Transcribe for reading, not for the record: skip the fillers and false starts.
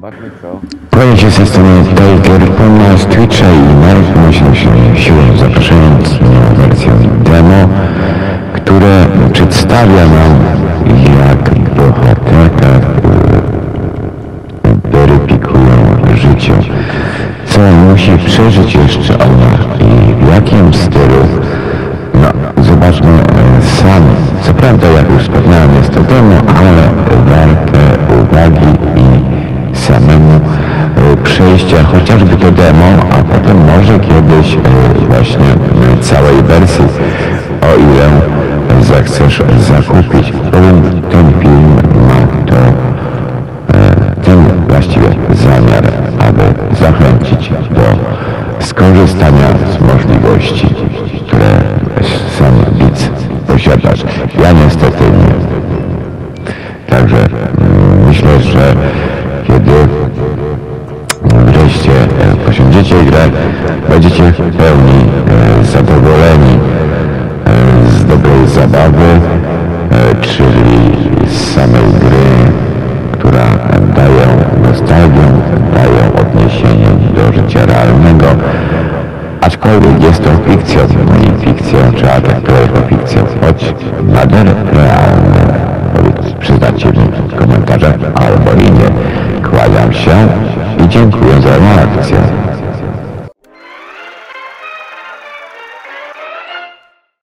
Kłaniam się z strony Tiger na Twitcha i Mark się siłą zapraszając na wersję demo, które przedstawia nam, jak bohaterka weryfikują życie, co musi przeżyć jeszcze ona i w jakim stylu. No, zobaczmy sami. Co prawda, jak już wspomniałem, jest to demo, ale warte uwagi i samemu przejścia chociażby to demo, a potem może kiedyś właśnie całej wersji, o ile zechcesz zakupić. Powiem, ten film ma to ten właściwie zamiar, aby zachęcić do skorzystania z możliwości, które sam widz posiadasz. Ja niestety nie. Także myślę, że kiedy wreszcie posiądziecie grę, będziecie w pełni zadowoleni z dobrej zabawy, czyli z samej gry, która daje nostalgię, daje odniesienie do życia realnego, aczkolwiek jest to fikcja, i fikcją trzeba traktować jako fikcję, choć nader realne. Przyznacie mi w komentarzach albo i nie. Kłaniam się i dziękuję za reakcję.